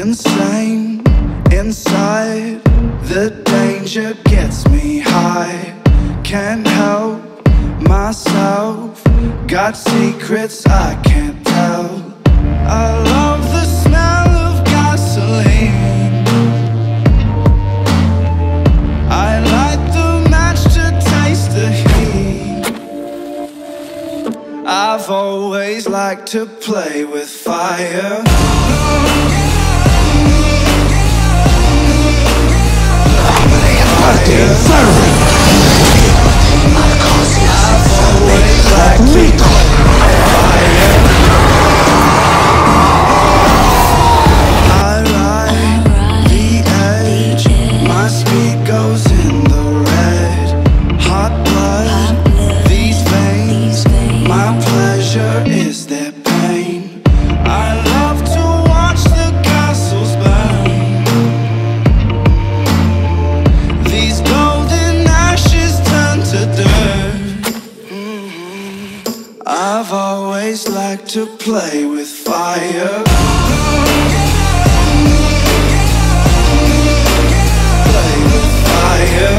insane inside. The danger gets me high. Can't help myself. Got secrets I can't tell. I love the smell of gasoline. I light the match to taste the heat. I've always liked to play with fire. Is there pain? I love to watch the castles burn. These golden ashes turn to dirt. I've always liked to play with fire. Play with fire.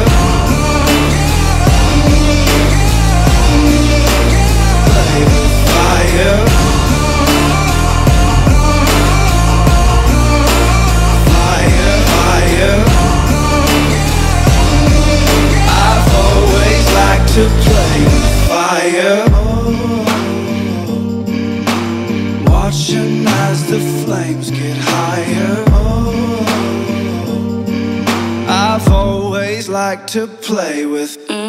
To play with fire. Watching as the flames get higher. I've always liked to play with